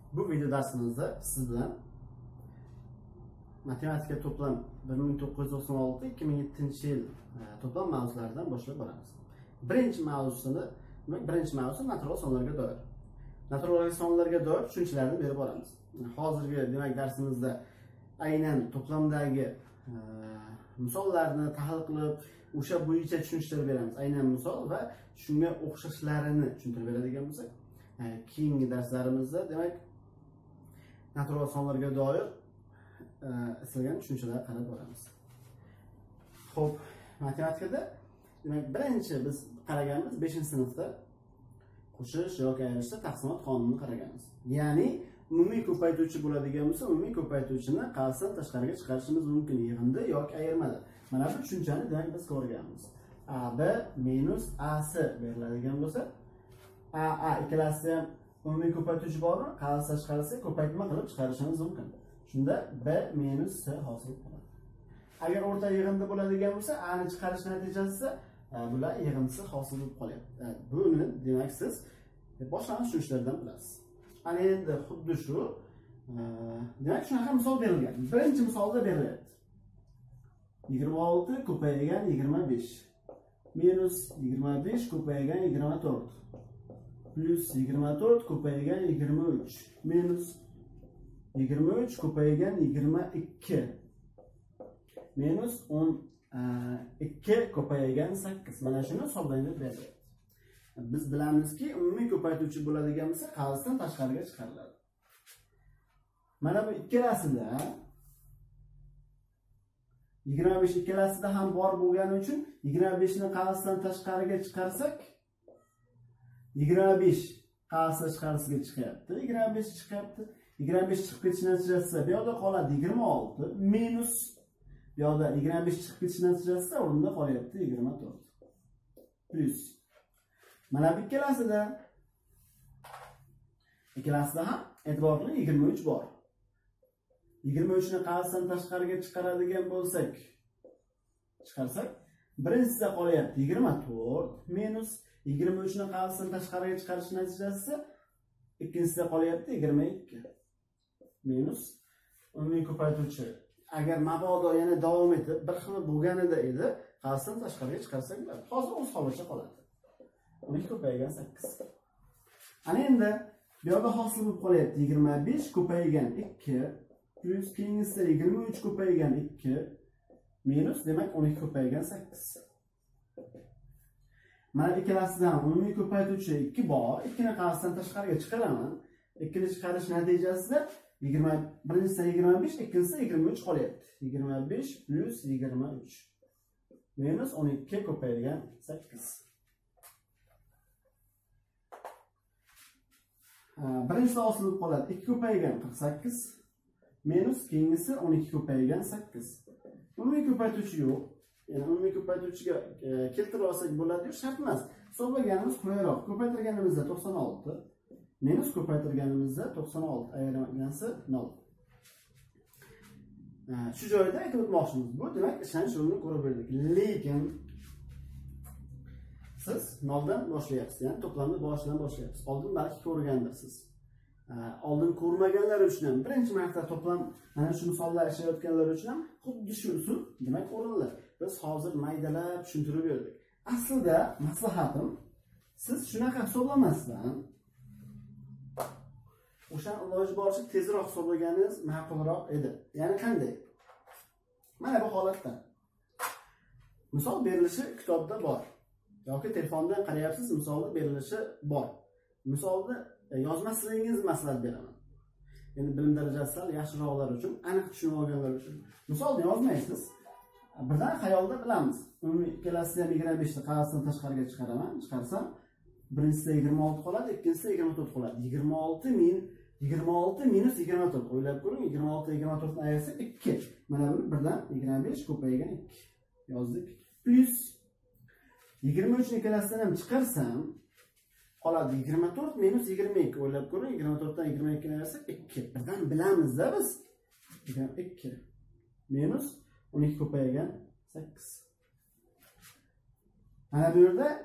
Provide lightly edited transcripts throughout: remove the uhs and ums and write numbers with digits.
Bu video dersimizde siz bilan matematika toplam 1996-2007 yil toplam mavzulardan boshlab boramiz. Birinchi mavzu natural sonlarga doir. Natural sonlarga doir tushunchalarni berib boramiz. Hozirgi demak darsimizda aynan to'plamdagi misollarni tahlil qilib, o'sha bo'yicha tushunchalar beramiz. Aynan misol va shunga o'xshashlarini tushuntirib beradigan bo'lsak, keyingi darslarimizda demak natural sonlarga doir istalgan tushunchalarga qarab boramiz. Xo'p, matematikada demak birinchi biz qaraganimiz 5-sinfda qo'shish yoki ayirishda taqsimot qonunini qaraganmiz. Ya'ni umumiy ko'paytuvchi bo'ladigan bo'lsa, umumiy ko'paytuvchini qasddan tashqariga chiqarishimiz mumkin yig'inda yoki ayirmada. Mana bu tushunchani demak biz ko'rganmiz. AB minus AC beriladigan bo'lsa, AA ikkalasida ham umumiy ko'paytuvchi bormi? Qasddan tashqarisiga ko'paytma qilib chiqarishimiz mumkin. Shunda B minus C hosil bo'ladi. Agar o'rta yig'inda bo'ladigan bo'lsa, A ni chiqarish natijasida bular yig'indisi hosil bo'lib qolyapti. Buni demak siz boshlang'ich tushunchalardan bilasiz. Ana endi xuddi shu demak shunaqa misol berilgan. Birinchi misolda berilyapti. 26 ko'paygan 25 minus 25 ko'paygan 24 plus 24 ko'paygan 23 minus 23 ko'paygan 22 minus 12 ko'paygan 8. Mana shuni hisoblanib beriladi. Biz bilamizki, umumiy ko'paytuvchi bo'ladigan bo'lsa, qasddan tashqariga chiqariladi. Mana bu ikkalasida 25 ikkalasida ham bor bo'lgani uchun 25 ni qasddan tashqariga chiqarsak 25 qasddan tashqarisiga chiqyapti. 25 chiqyapti. 25 chiqib ketish natijasida bu yoqda qoladi 26 minus bu yoqda 25 chiqib ketish natijasida o'rnida qolyapti 24 plus mana bu ikkalasida ham e'tiborli 23 bor. 23 ni qasddan tashqariga chiqaradigan bo'lsak, birinchisida qolyapti 24 minus 23 ni qasddan tashqariga chiqarish natijasida ikkinchisida qolyapti 22 minus umumiy ko'paytuvchi. Agar mabodo yana davom etib bir xil bo'lganida edi, qasddan tashqariga chiqarsak, hozir o'z holicha qoladi. 12 ko'paygan 8. Ana endi bu yerda hosil bo'lib qolyapti 25 ko'paygan 2 plus keyingisida 23 ko'paygan 2 minus demak 12 ko'paygan 8. Mana ikkalasidan umumiy ko'paytuvchi 2 bor. 2 ni qasddan tashqariga chiqaraman. 2 ni chiqarish natijasida birinchisida 25, ikkinchisida 23 qolyapti. 25 plus 23 minus 12 ko'paygan 8. Birinchisi hosil bo'lib qoladi 2 ko'paygan 48 minus keyingisi 12 ko'paygan 8. Umumiy ko'paytuvchi yo'q. Ya'ni umumiy ko'paytuvchiga keltirib olsak bo'ladi-yu, shart emas. Hisoblaganimiz qulayroq. Ko'paytirganimizda 96 minus ko'paytirganimizda 96 ayirmasi 0. Shu joyda aytib o'tmoqchimiz. Bu demak ishonish yo'lini ko'rib berdik. Lekin siz 0 dan boshlayapsiz, ya'ni to'plamni boshidan boshlayapsiz. Oldin balki ko'rgandirsiz. Oldin ko'rmaganlar uchun ham birinchi marta to'plam mana shu misollar ishlayotganlar uchun ham xuddi shu usul demak o'rinli. Biz hozir maydalab tushuntirib berdik. Aslida maslahatim siz shunaqa hisoblamasdan o'sha iloji boricha tezroq hisoblaganingiz ma'qulroq edi. Ya'ni qanday? Mana bu holatda misol berilishi kitobda bor yoki telefondan qarayapsiz, misolni berilishi bor. Misolni yozmasligingizni maslahat beraman. Endi bilim darajasi sal yaxshiroqlar uchun, aniq tushunib olganlar uchun. Misolni yozmaysiz. Birdan xayolda bilamiz. Umumiy ikkalasida ham 25 ni qasddan tashqariga chiqaraman. Chiqarsam, birinchisida 26 qoladi, ikkinchisida 24 qoladi. 26 minus 24. O'ylab ko'ring, 26 24 ni ayirsak 2. Mana buni birdan 25 ko'paygan 2 yozdik. Plus 23 ni ikkalasidan ham chiqarsam qoladi 24 minus 22. O'ylab ko'ring, 24 dan 22 ni ayirsak 2. Birdan bilamiz-da biz. 2 minus 12 ko'paygan 8. Mana bu yerda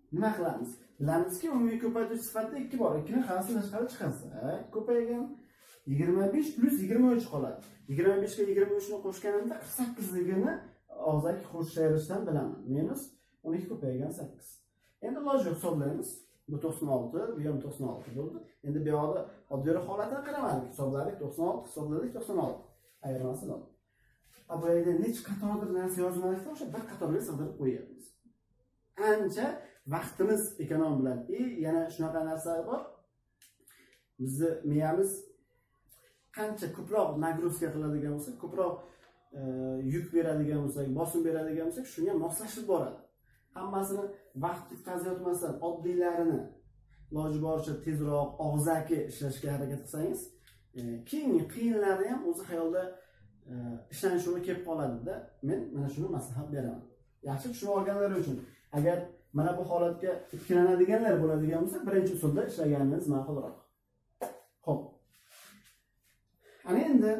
nima qilamiz? Bilamizki, umumiy ko'paytuvchi sifatida 2 bor. 2 ni qarasini tashqari chiqarsa, ko'paygan 25 plus 23 qoladi. 25 ga 23 ni qo'shganimda 48 ligini og'zaki qo'shishdan bilaman. Minus 12 ko'paygan 8. Endi iloji yo'q hisoblaymiz. Bu 96, bu ham 96 bo'ldi. Endi bu yoqda oddiyroq holatini qaramadik. Hisobladik 96, hisobladik 96. Ayirmasi bor. Bu yerda necha qatordir narsa yozmadik, o'sha bir qatorga sig'dirib qo'yamiz. Ancha vaqtimiz ekonom bo'ladi. Yana shunaqa narsa bor. Bizni miyamiz qancha ko'proq nagruzka qiladigan bo'lsa, ko'proq yuk beradigan bo'lsak, bosim beradigan bo'lsak, shunga moslashib boradi. Hammasini vaqt ketkazayotmasdan oddiylarini iloji boricha tezroq og'zaki ishlashga harakat qilsangiz, keyingi qiyinlari ham o'zi xayolda ishonish yo'li kelib qoladi-da. Men mana shuni maslahat beraman. Yaxshi tushunib olganlar uchun. Agar mana bu holatga ikkilanadiganlar bo'ladigan bo'lsa, birinchi usulda ishlaganingiz ma'qulroq. Xo'p. Ana endi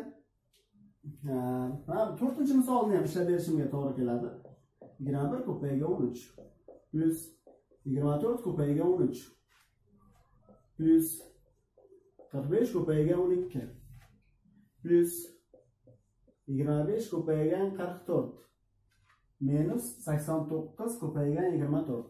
mana 4-misolni ham ishlab berishimga to'g'ri keladi. 21 ko'paygan 13 plus 24 ko'paygan 13 plus 45 ko'paygan 12 plus 25 ko'paygan 44 minus 89 ko'paygan 24.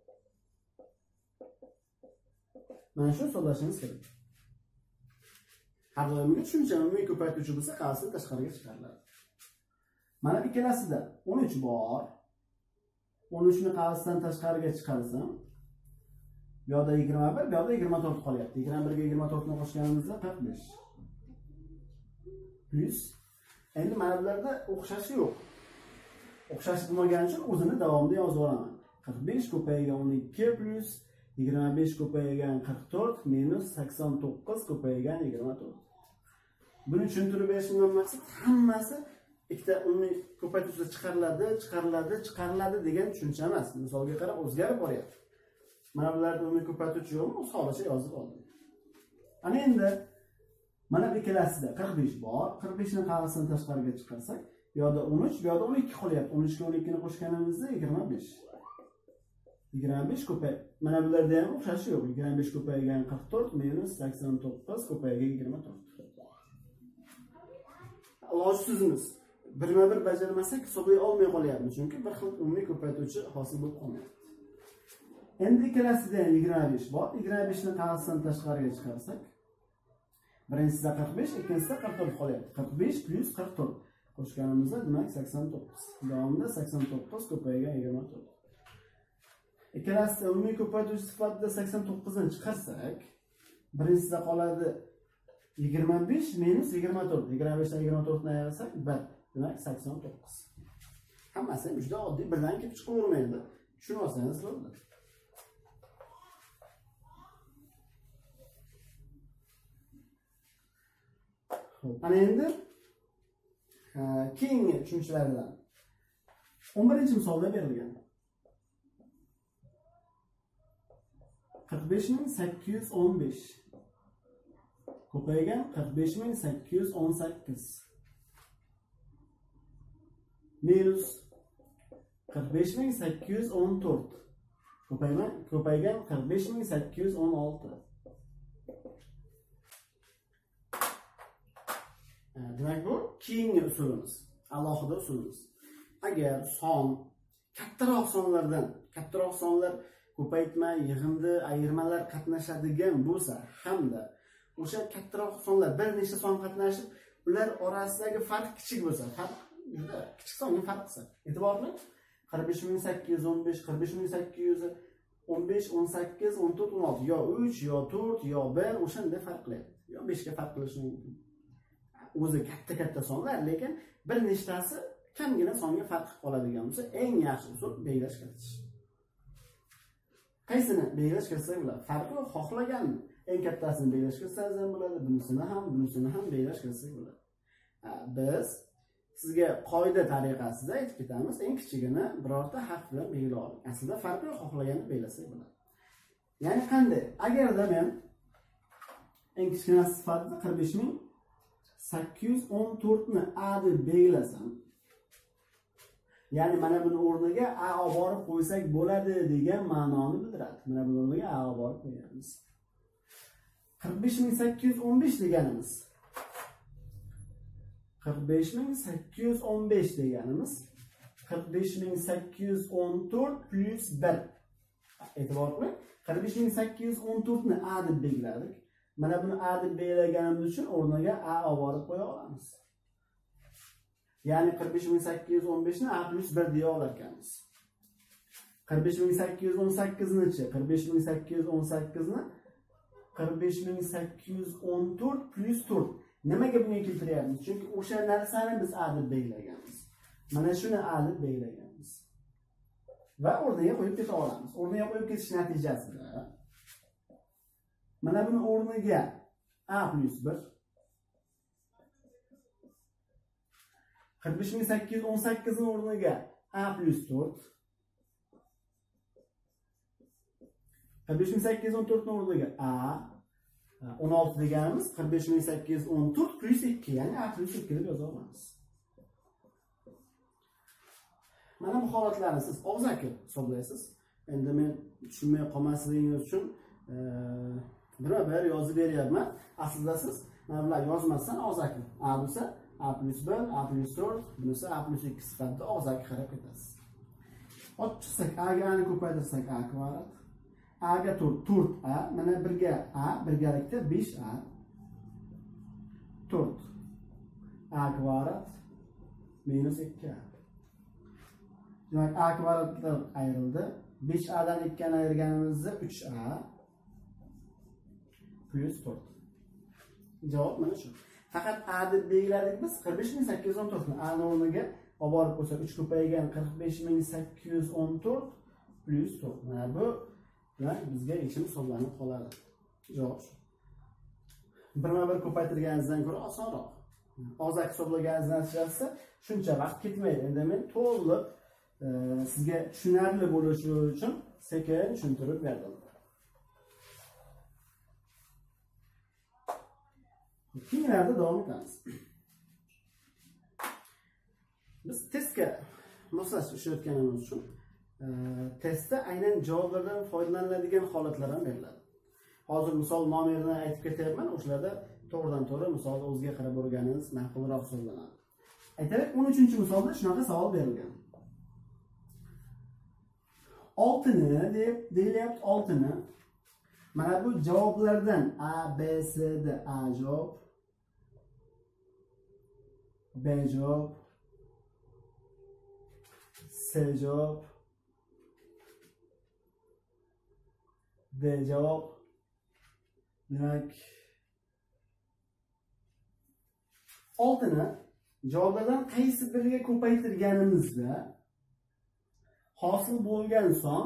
Mana shu hisoblashimiz kerak. Har doimgi tushuncha umumiy ko'paytuvchi bo'lsa, qarasi tashqariga chiqariladi. Mana ikkalasida 13 bor. 13 ni qarasidan tashqariga chiqarsam, bu yoqda 21, bu yoqda 24 qolyapti. 21 ga 24 ni qo'shganimizda 45. Plus endi mana bularda o'xshashi yo'q. O'xshash bo'lmagani uchun o'zini davomida yozib olaman. 45 ko'paygan 12 plus 25 ko'paygan 44 minus 89 ko'paygan 24. Buni tushuntirib berishimdan maqsad hammasi ikkita umumiy ko'paytuvchilar chiqariladi degan tushuncha emas. Misolga qarab o'zgarib boryapti. Mana bularda umumiy ko'paytuvchi yo'qmi? O'z holicha yozib oldim. Ana endi mana bu ikkalasida 45 bor. 45 ni qarasini tashqariga chiqarsak, bu yoqda 13, bu yoqda 12 qolyapti. 13 ga 12 ni qo'shganimizda 25. 25 ko'pay. Mana bularda ham o'xshashi yo'q. 25 ko'paygan 44 minus 89 ko'paygan 24. Ilojsizmiz. Birma-bir bajarmasak hisoblay olmay qolyapmiz, chunki bir xil umumiy ko'paytuvchi hosil bo'lib qolmayapti. Endi ikkalasida ham 25 bor. 25 ni qarasidan tashqariga chiqarsak, birinchisida 45, ikkinchisida 44 qolyapti. 45 plus 44 qo'shganimizda demak 89. Davomida 89 ko'paygan 24. Ikkalasida umumiy ko'paytuvchi sifatida 89 ni chiqarsak, birinchisida qoladi 25 minus 24. 25 dan 24 ni ayirsak 1. Demak 89. Hammasi ham juda oddiy, birdan kelib chiqavermaydi. Tushunib olsangiz bo'ldi. Ana endi keyingi tushunchalardan 11-misolda berilgan. 45815 ko'paygan 45818 minus 45814 ko'paygan 45816. Demak bu keyingi usulimiz, alohida usulimiz. Agar son kattaroq sonlar ko'paytma, yig'indi, ayirmalar qatnashadigan bo'lsa hamda o'sha kattaroq sonlar bir nechta son qatnashib, ular orasidagi farq kichik bo'lsa, farq juda kichik songa farq qilsa, e'tibor qiling. 45815, 45815, 18, 14, 16 yo 3, yo 4, yo 1 o'shanda farq qiladi. Yo 5 ga farq qilishi mumkin. O'zi katta sonlar, lekin bir nechtasi kamgina songa farq qilib qoladigan bo'lsa, eng yaxshi usul belgilash kiritish. Qaysini belgilash kirsak bo'ladi? Farqi xohlaganmi? Eng kattasini belgilash kirsangiz ham bo'ladi, bunisini ham belgilash kirsak bo'ladi. Biz sizga qoida tariqasida aytib ketamiz, eng kichigini birorta harf bilan belgilab oling. Aslida farqi xohlaganini belgilasak bo'ladi. Ya'ni qanday? Agarda men eng kichkinasi sifatida 45814 ni A deb belgilasam, Ya'ni mana buni o'rniga a olib borib qo'ysak bo'ladi degan ma'noni bildiradi. Mana buni o'rniga a olib borib qo'yamiz. 45815 deganimiz. 45815 deganimiz 45814 plus 1. E'tibor qiling. 45814 ni a deb belgiladik. Mana buni a deb belgilaganimiz uchun o'rniga a olib borib qo'ya olamiz. Ya'ni 45815 ni a plus 1 deya olar ekanmiz. 45818 ni-chi? 45818 ni 45814 plus 4. Nimaga bunga keltiryapmiz? Chunki o'sha narsani biz a deb belgilaganmiz. Mana shuni a deb belgilaganmiz. Va o'rniga qo'yib keta olamiz. O'rniga qo'yib ketish natijasida mana buni o'rniga a plus 1 45818 ni o'rniga a plus 4 45814 ni o'rniga a 16 deganimiz 45814 plus 2, ya'ni a plus 2 deb yoza olamiz. Mana bu holatlarni siz og'zaki hisoblaysiz. Endi men tushunmay qolmasligingiz uchun bir yozib beryapman. Aslida siz mana bular yozmasdan og'zaki. A bo'lsa a plus 1, a plus 4, bunisi a plus 2 sifatida og'zaki qarab ketasiz. Olib chiqsak, a ga ni ko'paytirsak a kvadrat. A ga 4a, mana 1 ga a, birgalikda 5a. 4 a kvadrat minus 2a. Demak, a kvadratlar ayrildi. 5a dan 2 ni ayirganimizda 3a plus 4. Javob mana shu. Faqat a deb belgiladik biz 45814 ni a ni o'rniga olib borib qo'ysak 3 ko'paygan 45814 plus 4. Mana bu bilan bizga yechim hisoblanib qoladi. Javob shu. Birma-bir ko'paytirganingizdan ko'ra osonroq. Og'zaki hisoblaganingizdan natijasi shuncha vaqt ketmaydi. Endi men to'liq sizga tushunarli bo'lishi uchun sekin tushuntirib berdim. Keyinlarda davom etamiz. Biz testga moslashib ishlayotganimiz uchun testda aynan javoblardan foydalaniladigan holatlar ham beriladi. Hozir misol nomerini aytib ketyapman, o'shalarda to'g'ridan-to'g'ri misolni o'ziga qarab o'rganingiz ma'qulroq hisoblanadi. Aytaylik, 13-misolda shunaqa savol berilgan. 6 ni deb deyilyapti, 6 ni. Mana bu javoblardan A, B, C da A javob, B javob, C javob, D javob. Demak, 6 ni javoblardan qaysi biriga ko'paytirganimizda hosil bo'lgan son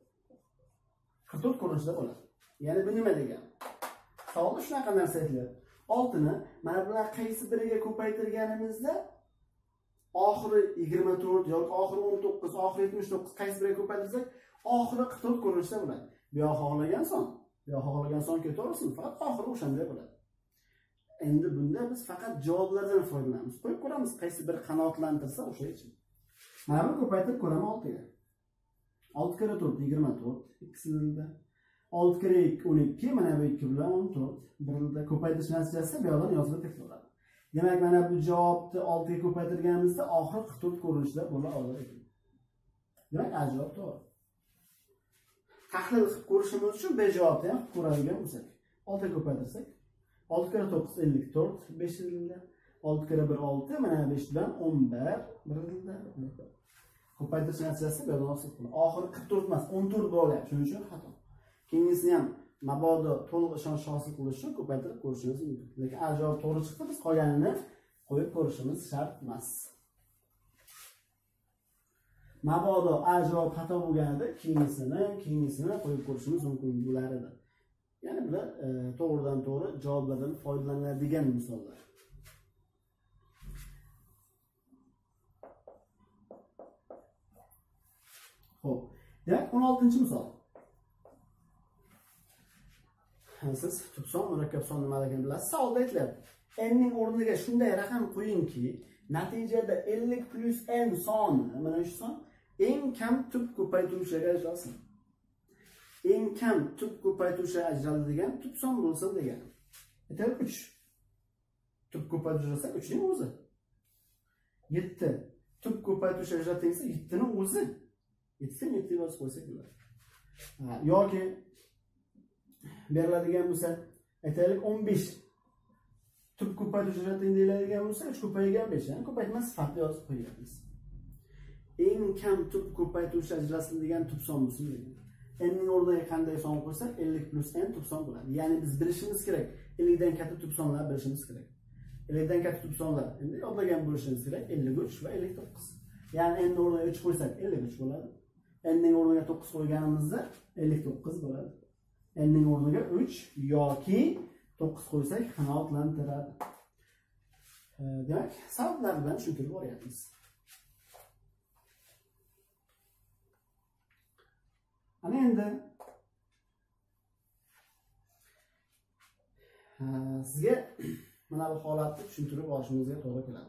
44 ko'rinishda bo'ladi. Ya'ni bu nima degani? Savolda shunaqa narsa aytilyapti. 6 ni mana bular qaysi biriga ko'paytirganimizda oxiri 24 yoki oxiri 19, oxiri 79 qaysi biriga ko'paytirsak, oxiri 44 ko'rinishda bo'ladi. Bu yoq xohlagan son, bu yoq xohlagan son ketaversin, faqat oxiri o'shanday bo'ladi. Endi bunda biz faqat javoblardan foydalanamiz. Qo'yib ko'ramiz, qaysi biri qanoatlantirsa o'sha uchun. Mana buni ko'paytirib ko'raman 6 ga. 6 kere 4 24, ikkisilda. 6 kere 2 12, mana bu 2 bilan 14. Birida ko'paytirish natijasida bu yerdan yozilib ketaveradi. Demak, mana bu javobni 6 ga ko'paytirganimizda oxiri 44 ko'rinishda bo'la olar ekan. Demak, A javob to'g'ri. Tahlil qilib ko'rishimiz uchun B javobni ham ko'radigan bo'lsak, 6 ga ko'paytirsak 6 kere 9 54, 5 yilda. 6 kere 1 6, mana 5 bilan 11, birida. Ko'paytirish natijasida bu yerdan hosil qiladi. Oxiri 44 emas, 14 bo'lyapti. Shuning uchun xato. Keyingisini ham mabodo to'liq ishonch hosil qilish uchun ko'paytirib ko'rishimiz mumkin. Lekin A javob to'g'ri chiqdi, biz qolganini qo'yib ko'rishimiz shart emas. Mabodo A javob xato bo'lganida keyingisini qo'yib ko'rishimiz mumkin bo'lar edi. Ya'ni bular to'g'ridan-to'g'ri javoblardan foydalanadigan misollar. Xo'p, demak 16-misol. siz tub son, murakkab son nimaligini bilasiz. Savolda aytilyapti. N ning o'rniga shunday raqam qo'yingki, natijada 50 plus n son, mana shu son eng kam tub ko'paytiruvchiga ajralsin. Eng kam tub ko'paytiruvchiga ajraladigan tub son bo'lsin degan. Aytaylik 3. Tub ko'paytirsa 3 ning o'zi. 7. Tub ko'paytiruvchiga ajratilsa 7 ning o'zi. 7 7 yozib qo'ysak bo'ladi. Yoki beriladigan bo'lsa, aytaylik 15. Tub ko'paytiruvchiga deyiladigan bo'lsa 3 ko'paygan 5, ya'ni ko'paytma sifatli yozib qo'yamiz. Eng kam tub ko'paytiruvchi ajratiladigan tub son bo'lsin degan. N ning o'rniga qanday son qo'ysak 50 plus n tub son bo'ladi. Ya'ni biz bilishimiz kerak. 50 dan katta tub sonlar bilishimiz kerak. 50 dan katta tub sonlar endi yodlagan bo'lishimiz kerak. 53 va 59. Ya'ni n ning o'rniga 3 qo'ysak 53 bo'ladi. N ning o'rniga 9 qo'yganimizda 59 bo'ladi. N ning o'rniga 3 yoki 9 qo'ysak qanoatlantiradi. Demak, sabablar bilan tushuntirib boryapmiz. Ana endi sizga mana bu holatni tushuntirib olishimizga to'g'ri keladi.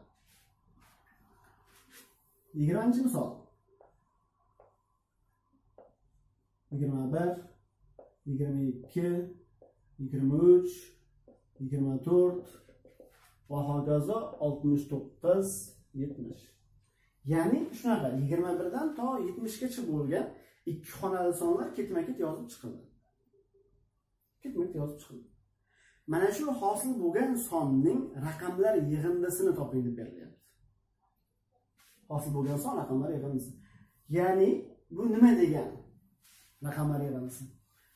20-misol. 21, 22, 23, 24 va hokazo 69, 70. Ya'ni shunaqa 21 dan to 70 gacha bo'lgan ikki xonali sonlar ketma-ket yozib chiqildi. Ketma-ket yozib chiqildi. Mana shu hosil bo'lgan sonning raqamlar yig'indisini toping deb berilyapti. Hosil bo'lgan son raqamlar yig'indisi. Ya'ni bu nima degani? Raqamlar yig'indisi.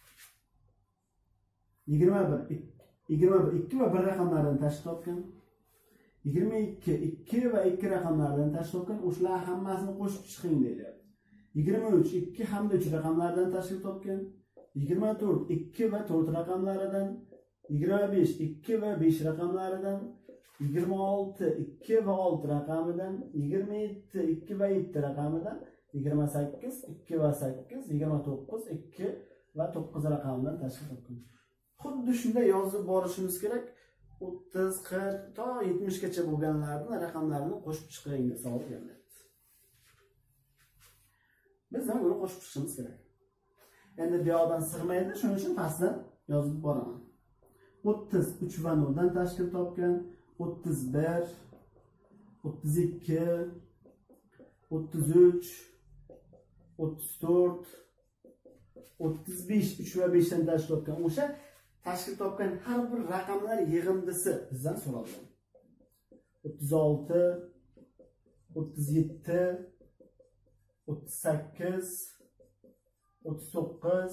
21 2 va 1 raqamlaridan tashkil topgan. 22 2 va 2 raqamlaridan tashkil topgan. O'shalar hammasini qo'shib chiqing deyiladi. 23 2 hamda 3 raqamlaridan tashkil topgan. 24 2 va 4 raqamlaridan. 25 2 va 5 raqamlaridan. 26 2 va 6 raqamidan. 27 2 va 7 raqamidan. 28 2 va 8, 29 2 va 9 raqamidan tashkil topgan. Xuddi shunday yozib borishimiz kerak. 30 40 to 70 gacha bo'lganlarni raqamlarini qo'shib chiqing deb savol beryapti. Biz ham buni qo'shib chiqishimiz kerak. Endi bu yoqdan sig'maydi, shuning uchun pastdan yozib boraman. 30 3 va 0 dan tashkil topgan, 31 32 33 34 35 3 va 5 dan tashkil topgan. O'sha tashkil topgan har bir raqamlar yig'indisi bizdan so'ralgan. 36 37 38 39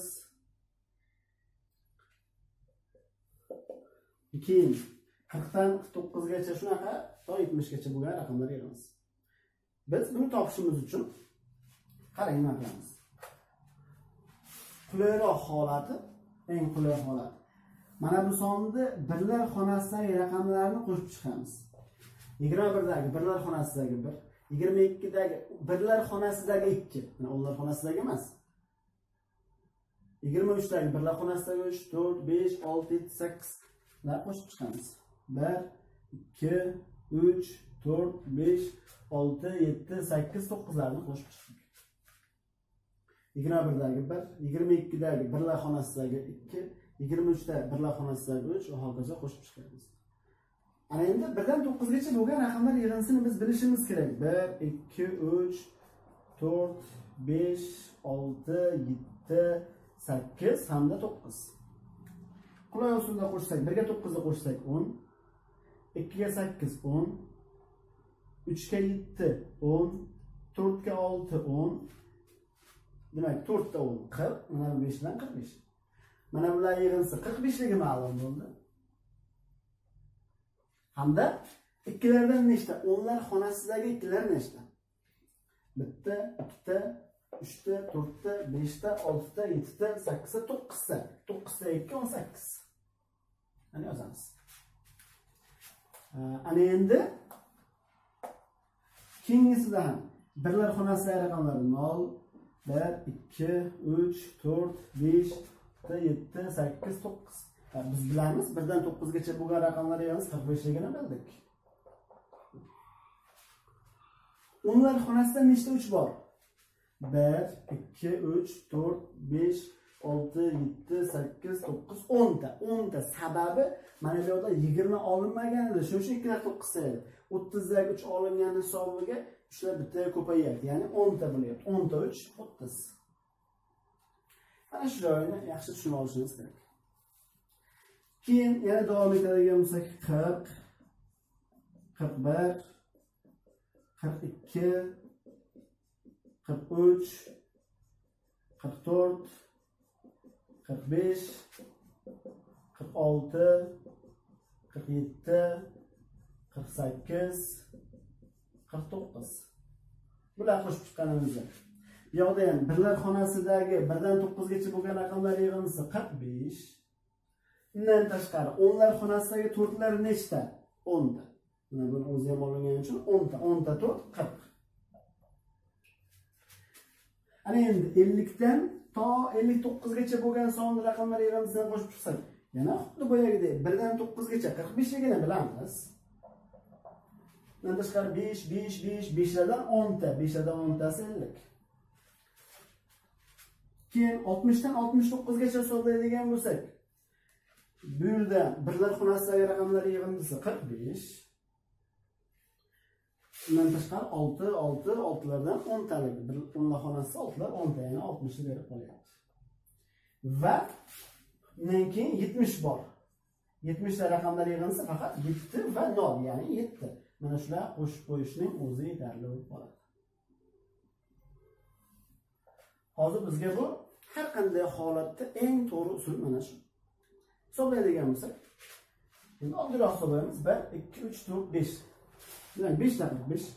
keyin 40 dan 49 gacha shunaqa to 70 gacha bo'lgan raqamlar yig'amiz. Biz buni topishimiz uchun qarang nima qilamiz. Qulayroq holati, eng qulay holat. Mana bu sonni birlar xonasidagi raqamlarni qo'shib chiqamiz. 21 dagi birlar xonasidagi 1, 22 dagi birlar xonasidagi 2. Mana ular xonasidagi emas. 23 dagi birlar xonasidagi 3, 4, 5, 6, 7, 8 lar qo'shib chiqamiz. 1 2 3 4 5 6 7 8 9 larni qo'shib chiqdik. 21 dagi 1, 22 dagi birlar xonasidagi 2, 23 da birlar xonasidagi 3 va hokazo qo'shib chiqamiz. Ana endi 1 dan 9 gacha bo'lgan raqamlar yig'inisini biz bilishimiz kerak. 1 2 3 4 5 6 7 8 hamda 9. Qulay usulda qo'shsak, 1 ga 9 ni qo'shsak 10, 2 ga 8 10, 3 ga 7 10, 4 ga 6 10. Demak, 4 da 10 40, mana 5 dan 45. Mana bular yig'insa 45 ligi ma'lum bo'ldi. Hamda ikkilardan nechta? O'nlar xonasidagi ikkilar nechta? 1 ta, 2 ta, 3 ta, 4 ta, 5 ta, 6 ta, 7 ta, 8 ta, 9 ta. 9 ta 2 18. Ana yozamiz. Ana endi keyingisida ham birlar xonasidagi raqamlar 0 1 2 3 4 5 7 8 9. Biz bilamiz 1 dan 9 gacha bo'lgan raqamlar yig'indisi 45 ligini bildik. O'nlar xonasida nechta 3 bor? 1, 2, 3, 4, 5, 6, 7, 8, 9, 10 ta. 10 ta. Sababi mana bu yerda 20 olinmagan edi. Shuning uchun 2 dan 9 qilsaydi. 30 dagi 3 olingan hisobiga shular bittaga ko'payyapti. Ya'ni 10 ta bo'lyapti. 10 ta 3 30. Mana shu joyni yaxshi tushunib olishingiz kerak. Keyin yana davom etadigan bo'lsak 40, 41, 42, 43, 44, 45, 46, 47, 48, 49. Bular qo'shib chiqqanimizda. Bu yoqda ham birlar xonasidagi 1 dan 9 gacha bo'lgan raqamlar yig'indisi 45. Undan tashqari o'nlar xonasidagi to'rtlar nechta? 10 ta. Mana buni o'zi ham olingani uchun 10 ta. 10 ta to'rt 40. Ana endi 50 dan to 59 gacha bo'lgan sonli raqamlar yig'indisini qo'shib chiqsak, yana xuddi boyagidek 1 dan 9 gacha 45 ligini bilamiz. Undan tashqari 5, 5, 5, 5 lardan 10 ta, 5 lardan 10 tasi 50. Keyin 60 dan 69 gacha hisoblaydigan bo'lsak, bu yerda birlar xonasidagi raqamlar yig'indisi 45. Undan tashqari 6, 6, 6 lardan 10 talik. Birlar xonasida 6 lar 10 ta, ya'ni 60 ni berib qo'yapti. Va undan keyin 70 bor. 70 ta raqamlar yig'indisi faqat 7 va 0, ya'ni 7. Mana shular qo'shib qo'yishning o'zi yetarli bo'lib qoladi. Hozir bizga bu har qanday holatda eng to'g'ri usul mana shu. Hisoblaydigan bo'lsak, endi oddiyroq hisoblaymiz. 1, 2, 3, 4, 5. Demak 5 ta 5.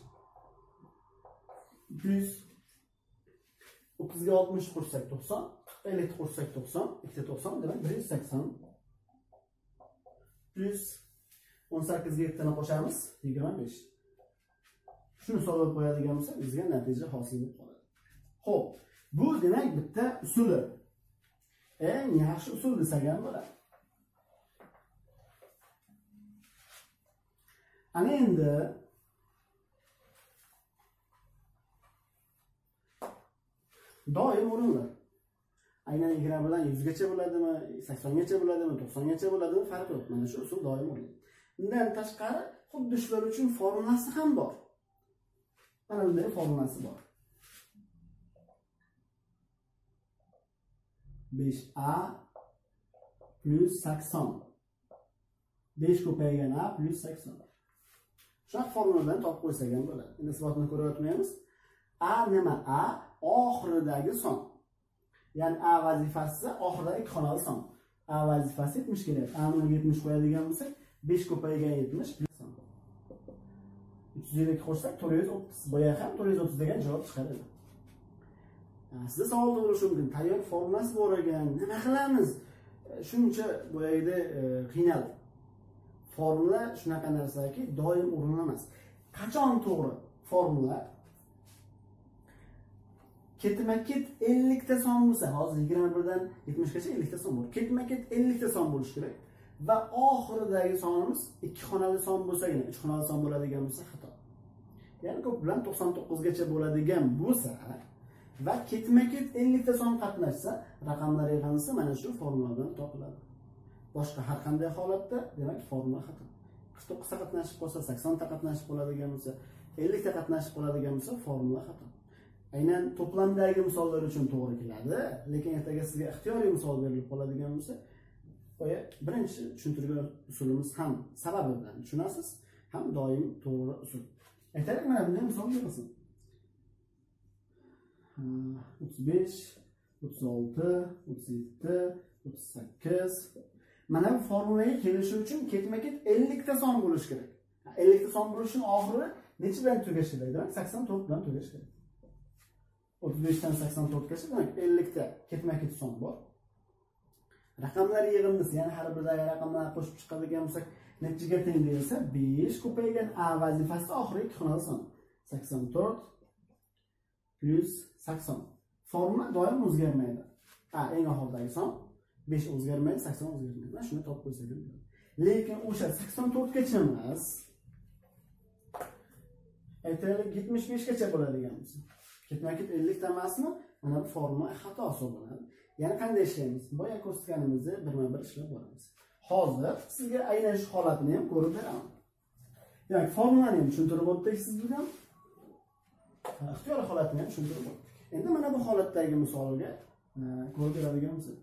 100 30 ga 60 qo'shsak 90, 50 qo'shsak 90, 2 90, demak 180. 18 ga 7 ni qo'shamiz, 25. Shuni hisoblab qo'yadigan bo'lsak, bizga natija hosil bo'lib qoladi. Xo'p, bu demak bitta usuli. Eng yaxshi usul desak ham bo'ladi. Ana endi doim o'rinlar. Aynan 20 dan 100 gacha bo'ladimi, 80 gacha bo'ladimi, 90 gacha bo'ladimi farqi yo'q. Mana shu usul doim o'rin. Undan tashqari xuddi shular uchun formulasi ham bor. Mana bunday formulasi bor. 5a plus 80. 5 ko'paygan a plus 80. Shu formuladan topib qo'ysak ham bo'ladi. Endi isbotini ko'ryapmiz. A nima? A oxiridagi son. Ya'ni a vazifasi oxiridagi ikki xonali son. A vazifasi 70 kerak. A ni 70 qo'yadigan bo'lsak, 5 ko'paygan 70 plus 350 qo'shsak 430. Boya ham 430 degan javob chiqadi. Sizda savol tug'ilishi mumkin. Tayyor formulasi bor ekan. Nima qilamiz? Shuncha boyagida qiynalib. Formula shunaqa narsaki, doim o'rin emas. Qachon to'g'ri? Formula ketma-ket 50 ta son bo'lsa, hozir 21 dan 70 gacha 50 ta son bor. Ketma-ket 50 ta son bo'lishi kerak va oxiridagi sonimiz 2 xonali son bo'lsagina, 3 xonali son bo'ladigan bo'lsa xato. Ya'ni ko'p bilan 99 gacha bo'ladigan bo'lsa va ketma-ket 50 ta son qatnashsa, raqamlar yig'indisi mana shu formuladan topiladi. Boshqa har qanday holatda, demak, formula xato. 49 ta qatnashib qolsa, 80 ta qatnashib qoladigan bo'lsa, 50 ta qatnashib qoladigan bo'lsa, formula xato. Aynan to'plamdagi misollar uchun to'g'ri keladi, lekin ertaga sizga ixtiyoriy misol berilib qoladigan bo'lsa, qo'ya birinchi tushuntirgan usulimiz ham sababi bilan tushunasiz, ham doim to'g'ri usul. Aytaylik, mana bunday misol berilsin. 35, 36, 37, 38. Mana bu formulaga kelishi uchun ketma-ket 50 ta son bo'lishi kerak. 50 ta son bo'lishning oxiri necha bilan tugashi kerak? Demak 84 bilan tugashi kerak. 35 dan 84 gacha, demak 50 ta ketma-ket son bor. Raqamlar yig'indisi, ya'ni har birdagi raqamlarni qo'shib chiqadigan bo'lsak, netijaga teng bo'lsa, 5 ko'paygan a vazifasi oxirgi ikki xonali son. 84 plus 80. Formula doim o'zgarmaydi. A eng oxirdagi son, 5 o'zgarmaydi, 80 o'zgarmaydi. Mana shuni topib qo'ysak bo'ladi. Lekin o'sha 84 gacha emas. Aytaylik 75 gacha bo'ladigan bo'lsa. Ketma-ket 50 ta emasmi? Mana bu formula xato hisoblanadi. Ya'ni qanday ishlaymiz? Boya ko'rsatganimizni birma-bir ishlab boramiz. Hozir sizga aynan shu holatni ham ko'rib beraman. Demak, formulani ham tushuntirib o'tdik siz bilan. Ixtiyoriy holatni ham tushuntirib o'tdik. Endi mana bu holatdagi misolga ko'rib beradigan bo'lsak.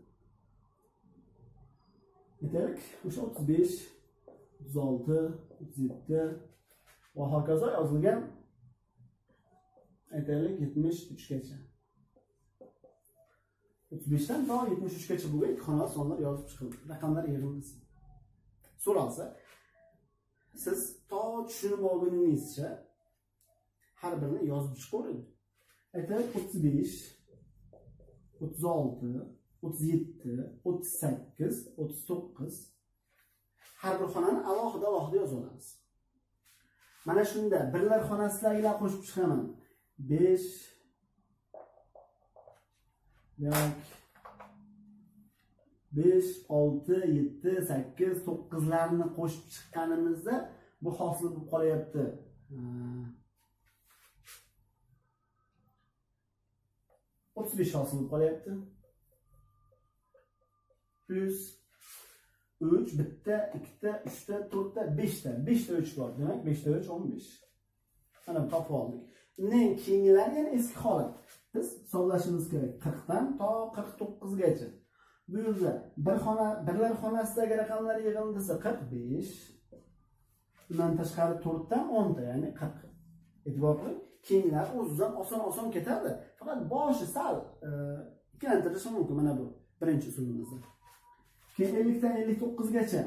Aytaylik, o'sha 35, 36, 37 va hokazo yozilgan. Aytaylik 73 gacha. 35 dan to 73 gacha bo'lgan ikki xonali sonlar yozib chiqildi. Raqamlar yig'ildi. So'ralsa, siz to tushunib olguningizcha har birini yozib chiqavering. Aytaylik 35, 36, 37, 38, 39 har bir xonani alohida yozib olamiz. Mana shunda birlar xonasidagilar qo'shib chiqaman. 5 demak 5, 6, 7, 8, 9 larni qo'shib chiqqanimizda bu hosil bo'lib qolyapti. 35 hosil bo'lib qolyapti. Plus 3, bitta, 2 ta, 3 ta, 4 ta, 5 ta. 5 ta 3 bor. Demak 5 ta 3 15. Mana topib oldik. Undan keyingilar yana eski holat. Biz hisoblashimiz kerak 40 dan to 49 gacha. Bu yerda birlar xonasidagi raqamlar yig'ildi desa 45. Undan tashqari 4 dan 10 ta, ya'ni 40. E'tibor qiling. Keyingilar o'zidan oson ketadi. Faqat boshi sal ikkilantirishi mumkin mana bu birinchi usulimizda. Keyin 50 dan 59 gacha.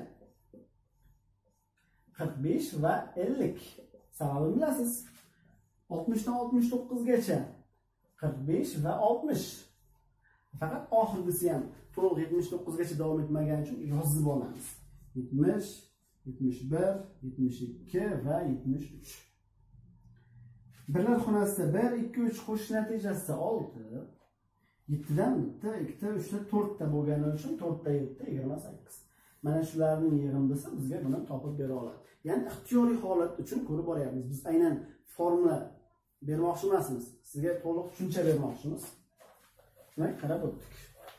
45 va 50. Sababini bilasiz. 60 dan 69 gacha. 45 va 60. Faqat oxirgisi ham to'liq 79 gacha davom etmagani uchun yozib olamiz. 70, 71, 72 va 73. Birlar xonasida 1, 2, 3 qo'shish natijasi 6. 7 dan bitta, 2 ta, 3 ta, 4 ta bo'lgani uchun 4 ta 7 ta 28. Mana shularning yig'indisi bizga buni topib bera oladi. Ya'ni ixtiyoriy holat uchun ko'rib boryapmiz. Biz aynan formula bermoqchi emasmiz. Sizga to'liq tushuncha bermoqchimiz. Demak, qarab o'tdik.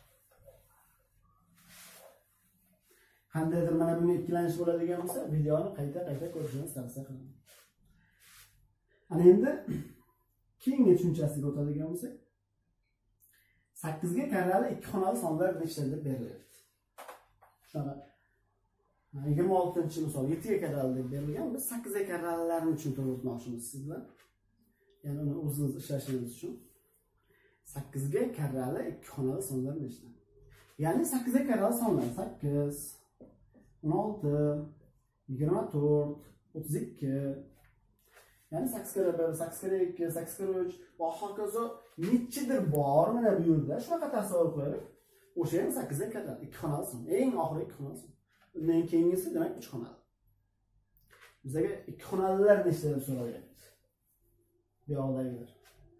Qandaydir mana bunga ikkilanish bo'ladigan bo'lsa, videoni qayta ko'rishingizni tavsiya qilaman. Ana endi keyingi tushunchasiga o'tadigan bo'lsak, 8 ga karrali ikki xonali sonlar nechta deb beriladi. Shunaqa 26-misol 7 ga karrali deb berilgan, biz 8 ga karralilarni tushuntirib o'tmoqchimiz siz bilan. Ya'ni uni o'zingiz ishlashingiz uchun 8 ga karrali ikki xonali sonlar nechta? Ya'ni 8 ga karrali sonlar 8, 16, 24, 32. Ya'ni 8 kere 1, 8 kere 2, 8 kere 3 va hokazo nechidir bor mana bu yerda. Shunaqa tasavvur qilaylik. O'sha ham 8 ga karrali ikki xonali son. Eng oxirgi ikki xonali son. Undan keyingisi demak 3 xonali. Bizga ikki xonalilar nechta deb so'ralyapti. Bu yoqdagilar.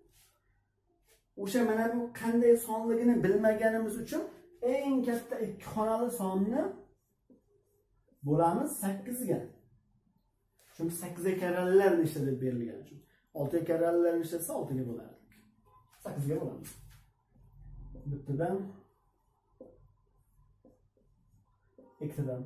O'sha mana bu qanday sonligini bilmaganimiz uchun eng katta ikki xonali sonni bo'lamiz 8 ga. Chunki 8 ga karralilar nechta deb berilgan uchun. 6 ga karralilar nechta desa 6 ga bo'lardik. 8 ga bo'lamiz. Bittadan ikkitadan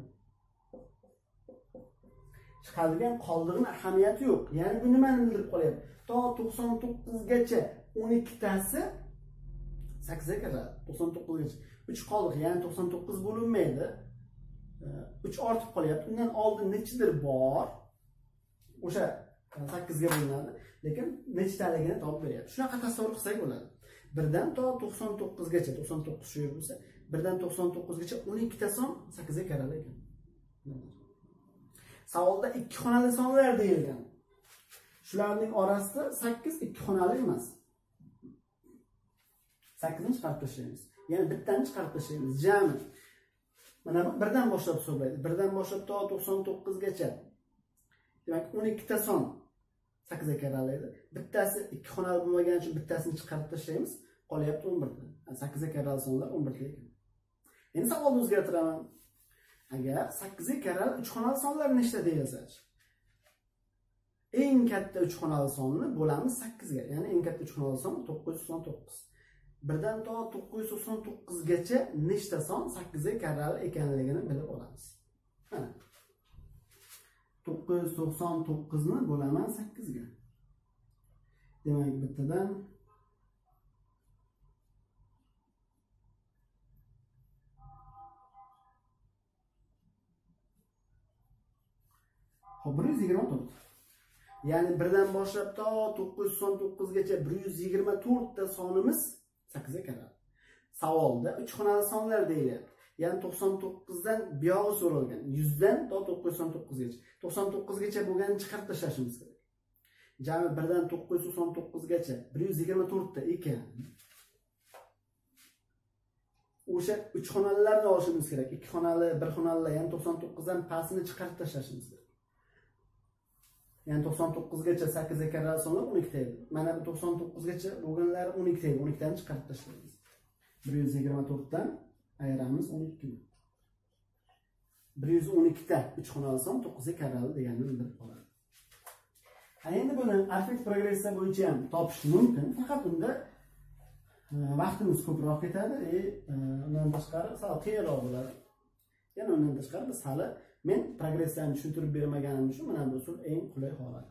chiqadigan qoldig'ini ahamiyati yo'q. Ya'ni bu nimani bildirib qolyapti? To 99 gacha 12 tasi 8 ga kiradi. 99 gacha. 3 qoldiq, ya'ni 99 bo'linmaydi. 3 ortib qolyapti. Undan oldin nechidir bor. O'sha 8 ga bo'linadi, lekin nechtaligini topib beryapti. Shunaqa tasavvur qilsak bo'ladi. 1 dan to 99 gacha, 99 shu yer bo'lsa, 1 dan 99 gacha 12 ta son 8 ga kiradi ekan. Savolda ikki xonali sonlar deyilgan. Shularning orasida 8 ikki xonali emas. 8 ni chiqarib tashlaymiz. Ya'ni bittani chiqarib tashlaymiz. Jami mana bu 1 dan boshlab hisoblaydi. 1 dan boshlab to 99 gacha. Demak 12 ta son 8 ga kiralaydi. Bittasi ikki xonali bo'lmagani uchun bittasini chiqarib tashlaymiz. Qolyapti 11 ta. 8 ga kirali sonlar 11 ta ekan. Endi savolni o'zgartiraman. Agar 8 ga karrali 3 xonali sonlar nechta deyilsa-chi? Eng katta 3 xonali sonni bo'lamiz 8 ga. Ya'ni eng katta 3 xonali son 999. Birdan to 999 gacha nechta son 8 ga karrali ekanligini bilib olamiz. Mana 999 ni bo'laman 8 ga. Demak, bittadan hop 124. Ya'ni birdan boshlab to 999 gacha 124 ta sonimiz 8 ga kiradi. Savolda 3 xonali sonlar deyilyapti. Ya'ni 99 dan buyog'i so'ralgan. 100 dan to 999 gacha. 99 gacha bo'lganini chiqarib tashlashimiz kerak. Jami birdan 999 gacha 124 ta ekan. O'sha 3 xonalilarni olishimiz kerak. 2 xonali, 1 xonali, ya'ni 99 dan pastini chiqarib tashlashimiz kerak. Ya'ni 99 gacha 8 ga karrali sonlar 12 ta edi. Mana bu 99 gacha bo'lganlari 12 ta edi. 12 tani chiqarib tashlaymiz. 124 dan ayiramiz 12 ni. 112 ta 3 xonali son 9 ga karrali deganini bildirib qoladi. Endi buni arifmetik progressiya bo'yicha ham topish mumkin. Faqat unda vaqtimiz ko'proq ketadi undan tashqari sal qiyinroq bo'ladi. Yana undan tashqari biz hali men progressiyani tushuntirib bermaganim uchun mana bu usul eng qulay holat.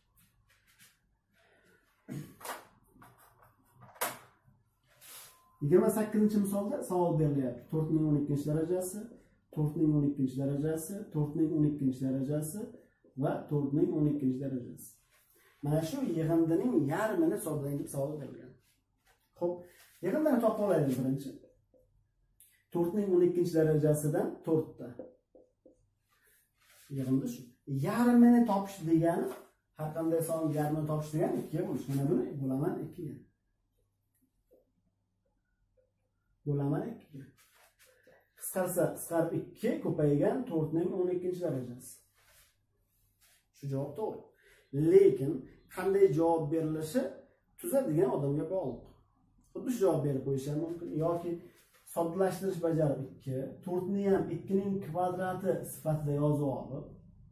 Yigirma 8-misolda savol berilyapti. 4 ning 12 darajasi, 4 ning 12 darajasi, 4 ning 12 darajasi va 4 ning 12 darajasi. Mana shu yig'indining yarmini hisoblang deb savol berilgan. Xo'p, yig'indini topib olaylik birinchi. 4 ning 12 darajasidan 4 ta. Yig'indi shu. Yarmini topish degani har qanday son yarmini topish degani 2 ga bo'lish. Mana buni bo'laman 2 ga. Bo'laman 2 ga. Qisqarsa qisqarib 2, ko'paygan 4 ning 12 darajasi. Shu javob to'g'ri. Lekin qanday javob berilishi tuzadigan odamga bog'liq. Xuddi shu javob berib qo'yish ham mumkin yoki soddalashtirish bajarib 2, 4 ni ham 2 ning kvadrati sifatida yozib olib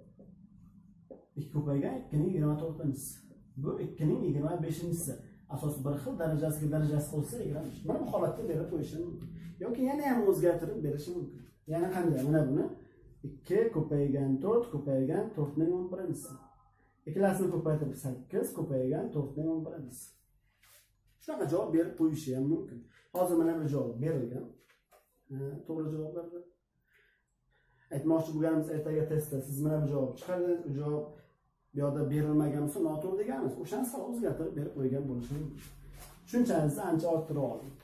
2 ko'paygan 2 ning 24-si. Bu 2 ning 25-si. Asosi bir xil darajasiga darajasi qo'ysa 25. Mana bu holatda berib qo'yish mumkin. Yoki yana ham o'zgartirib berish mumkin. Yana qanday? Mana buni 2 ko'paygan 4 ko'paygan 4 ning 11-si. Ikkilasini ko'paytirib 8 ko'paygan 4 ning 11-si. Shunaqa javob berib qo'yish ham mumkin. Hozir mana bu javob berilgan. To'g'ri javoblarda. Aytmoqchi bo'lganimiz ertaga testda siz mana bu javob chiqardingiz, bu javob bu yoqda berilmagan bo'lsa noto'g'ri deganmiz. O'shani sal o'zgartirib berib qo'ygan bo'lishi mumkin. Tushunchangizni ancha orttirib oling.